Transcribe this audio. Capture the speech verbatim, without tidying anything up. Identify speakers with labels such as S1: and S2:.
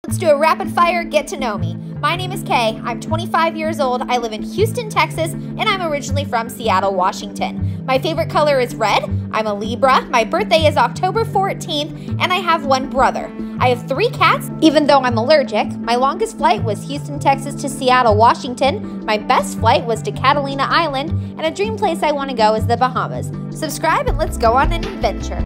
S1: Let's do a rapid fire get to know me. My name is Kay. I'm twenty-five years old. I live in Houston, Texas, and I'm originally from Seattle, Washington. My favorite color is red. I'm a Libra. My birthday is October fourteenth, and I have one brother. I have three cats, even though I'm allergic. My longest flight was Houston, Texas to Seattle, Washington. My best flight was to Catalina Island, and a dream place I want to go is the Bahamas. Subscribe and let's go on an adventure.